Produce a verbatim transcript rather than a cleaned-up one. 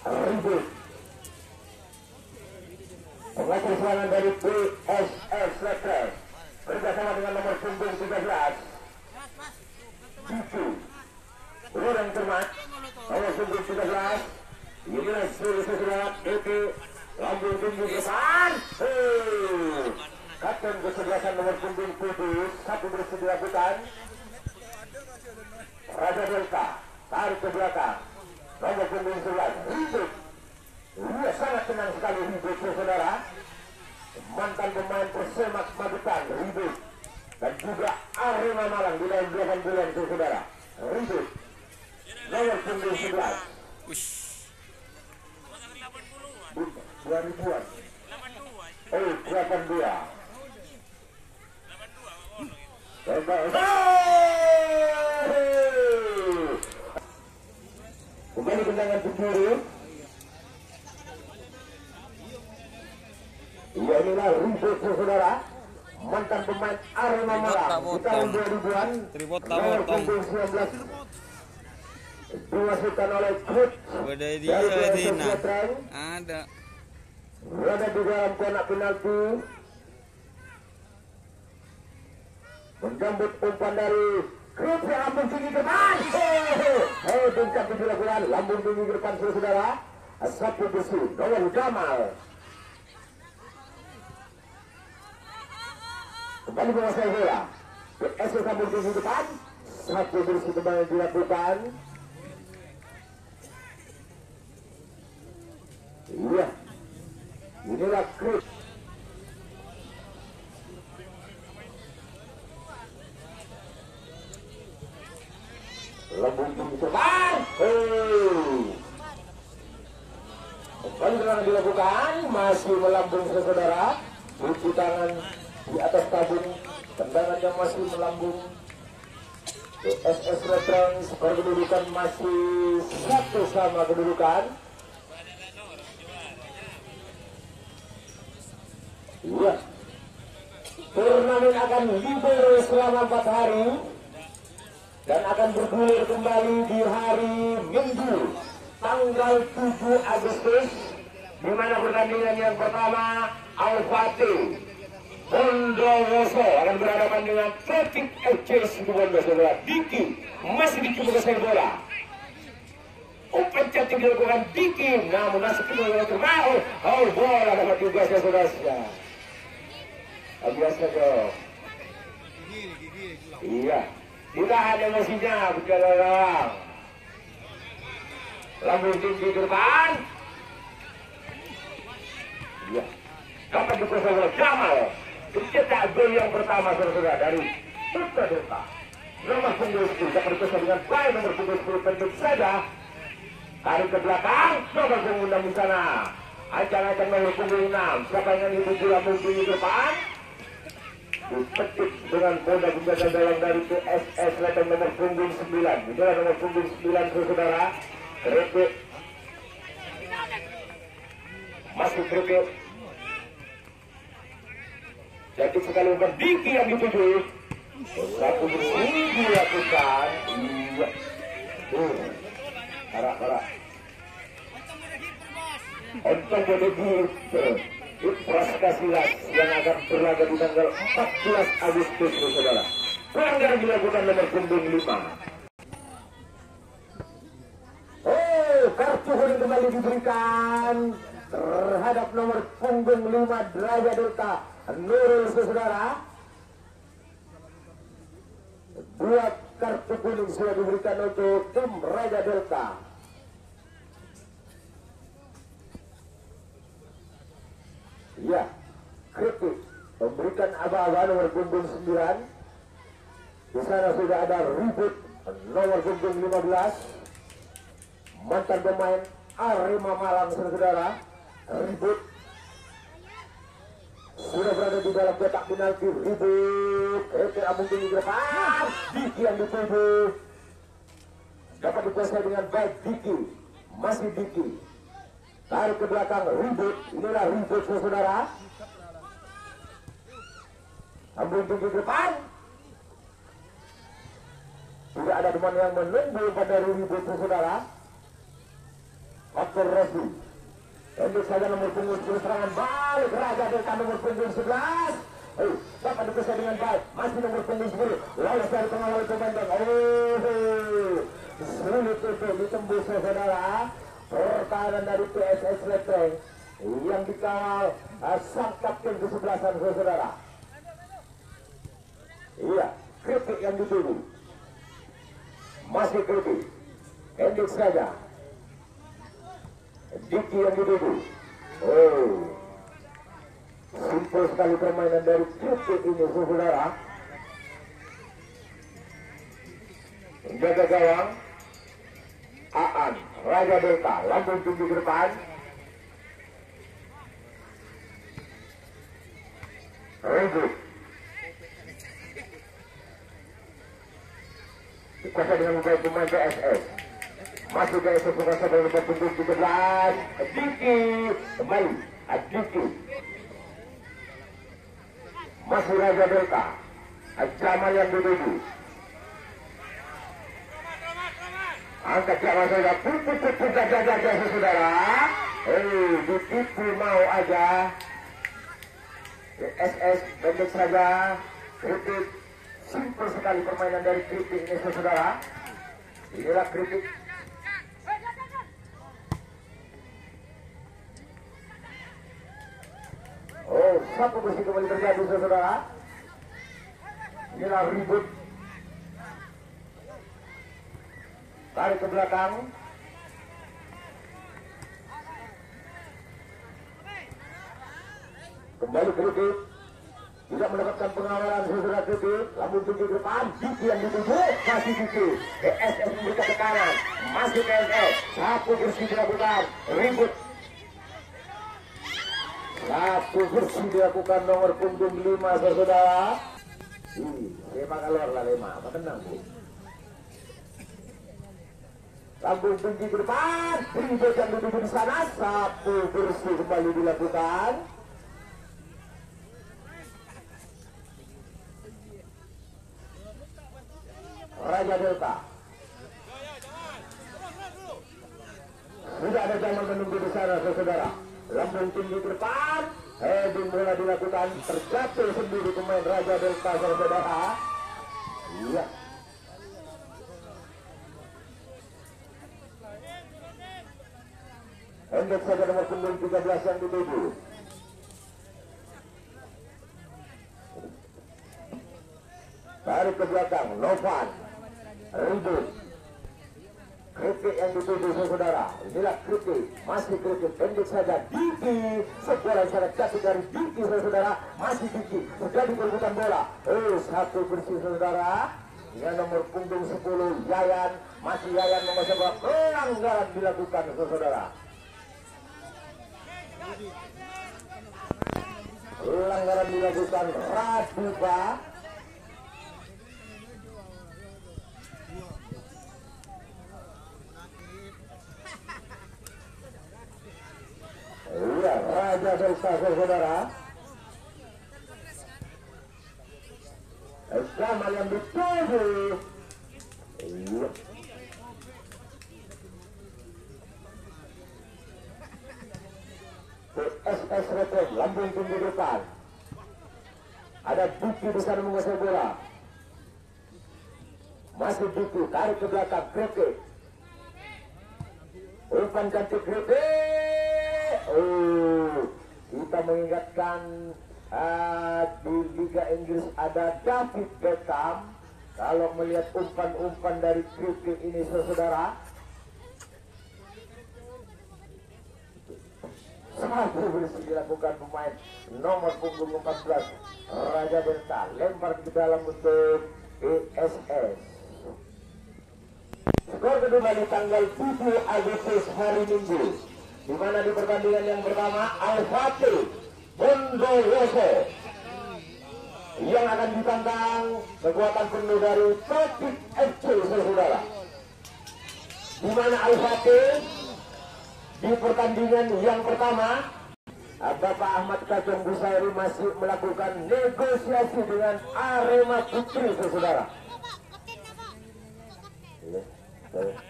ribut. Pengatur serangan dari B S S Letres bersama dengan nomor punggung tiga belas Cucu Orang Cermat, nomor punggung tiga belas. Inilah seluruh sesuatu Eke lambung tinggi depan. Kapten kesebelasan nomor punggung tujuh satu bersedia dilakukan. Raja Delta tarik ke belakang nomor punggung sebelas ribut. Ia sangat tenang sekali ribut saudara. Mantan pemain Persemak Magetan ribut, dan juga Arema Malang di dalam delapan bulan saudara ribut nomor punggung sebelas. Dua ribuan. Oh, delapan dua. Kembali tendangan penjuru. Ya, inilah ribut saudara. Mantan pemain Arema Malang di tahun dua ribuan. Nomor punggung sembilan belas. Dimasukkan oleh coach dari P S S Letres. Ada. Berada di dalam kotak penalti. Menjemput umpan dari Grup yang lambung tinggi ke depan. Hei, tingkat tujuh lakukan lambung tinggi ke depan saudara. Satu besi nomor Gamal. Kembali menguasai bola. P S S lambung tinggi ke depan. Satu besi kembali dilakukan. Iya. Inilah Grup. Lambung tinggi terbang. Kembali serangan dilakukan, masih melambung saudara. Cuci tangan di atas tabung, tendangannya masih melambung. P S S Letres kedudukan masih satu sama kedudukan. Iya. Turnamen akan libur selama empat hari. Dan akan bergulir kembali di hari Minggu tanggal tujuh Agustus, di mana pertandingan yang pertama Al-Fatih Bondowoso akan berhadapan dengan Celtic F C Situbondo. Diki masih Diki menguasai bola. Umpan cantik dilakukan Diki, namun masih kita termau. Oh, bola dapat tugasnya saudara. Biasa dong. Iya. Ditahan emosinya, berjalan. Lambung tinggi ke depan. Iya. Dapat dikuasai oleh Jamal. Pencetak gol yang pertama saudara dari Putra Delta. Nomor punggung sepuluh dapat dikuasai dengan baik. Nomor punggung sepuluh pendek saja. Tarik ke belakang. Nomor punggung enam di sana. Ancang-ancang nomor punggung enam. Siapa yang ingin tuju lambung tinggi ke depan? Dipetik dengan bola gugatan dalam dari P S S Letres nomor punggung sembilan. Inilah nomor punggung sembilan saudara. Keripik masuk keripik. Jadi sekali umpan Diki yang dituju. Satu bersih dilakukan. Iya. Uh, Parah-parah. Ontong bodoh gitu. Ipras Kasilas yang akan berlaga di tanggal empat belas Agustus saudara. Pelanggaran dilakukan nomor punggung lima. Oh, kartu kuning kembali diberikan terhadap nomor punggung lima Raja Delta Nurul saudara. Dua kartu kuning sudah diberikan untuk tim Raja Delta. Ya, kritik memberikan aba-aba nomor punggung sembilan. Di sana sudah ada ribut nomor punggung lima belas. Mantan pemain Arema Malang saudara. Ribut sudah berada di dalam kotak penalti. Ribut Eke Ambung tinggi ke depan. Diki yang dituju. Dapat dikuasai dengan baik Diki. Masih Diki. Tarik ke belakang, ribut. Inilah ribut saudara. Ambung tinggi ke depan. Tidak ada teman yang menunggu pada ribut saudara. Abdul Resi. Untuk saja nomor punggung serangan balik Raja Delta nomor punggung sebelas. Oh, dapat dipisah dengan baik. Masih nomor punggung sepuluh. Lolos dari pengawal komandan. Oh, sulit itu ditembus saudara. Pertahanan dari P S S Letreng yang dikawal uh, sang kapten kesebelasan saudara. Iya, kritik yang dituju. Masih kritik. Hendrik saja. Diki yang dituju. Oh, simpel sekali permainan dari kritik ini saudara. Menjaga gawang. Aan, Raja Delta, lambung tinggi ke depan. Ribut. Dikuasai dengan baik pemain P S S. Masuk ke S S kuasa dari nomor punggung tiga belas. Diki kembali. Diki. Masih Raja Delta. Jamal yang dituju. Angkat jawab saudara, pupuk-pupuk gajah-gajah saudara. Eh, ditipu mau aja. S S pendek saja. Kritik, simpel sekali permainan dari kritik ini saudara. Inilah kritik. Oh, satu bersih kembali terjadi saudara. Inilah ribut. Tarik ke belakang. Kembali kritik. Tidak mendapatkan pengawalan saudara kritik. Lambung tinggi ke depan. Diki yang dituju. Masih Diki. P S S memberikan tekanan. Masih P S S. Satu bersih dilakukan. Ribut. Satu bersih dilakukan nomor punggung lima saudara. Ih, lima keluar lah lima. Apa tenang bu? Lambung tinggi ke depan, ribut yang dituju di sana, satu bersih kembali dilakukan. Raja Delta. Sudah ada Jamal menunggu di sana, saudara. Lambung tinggi ke depan, heading bola dilakukan, terjatuh sendiri pemain Raja Delta, saudara. Iya. Hendek saja nomor punggung tiga belas yang dituju. Tarik ke belakang, Novan. Ribut. Kritik yang dituju saudara. Inilah kritik, masih kritik. Hendek saja, Diki. Sekolah yang sangat jatuh dari Diki saudara. Masih Diki, terjadi perebutan bola. Oh, satu bersih saudara. Dengan nomor punggung sepuluh, Yayan. Masih Yayan menguasai bola. Pelanggaran dilakukan saudara. Pelanggaran dilakukan Radupa. Iya, Raja Delta saudara. Jamal yang dituju. Iya. P S S Letreng, lambung tinggi depan. Ada Diki di sana menguasai bola. Masih Diki, tarik ke belakang, kritik. Umpan ganti kritik. Oh, kita mengingatkan uh, di Liga Inggris ada David Beckham. Kalau melihat umpan-umpan dari kritik ini saudara, satu bersih dilakukan pemain nomor punggung empat belas Raja Delta, lempar ke dalam untuk P S S. Skor kedua di tanggal tujuh Agustus hari Minggu, di mana di pertandingan yang pertama Al-Fatih Bondowoso yang akan ditantang kekuatan penuh dari Topik F C saudara. Di mana Al-Fatih di pertandingan yang pertama Bapak Ahmad Kacung Busairi masih melakukan negosiasi dengan Arema Putri saudara. Iya,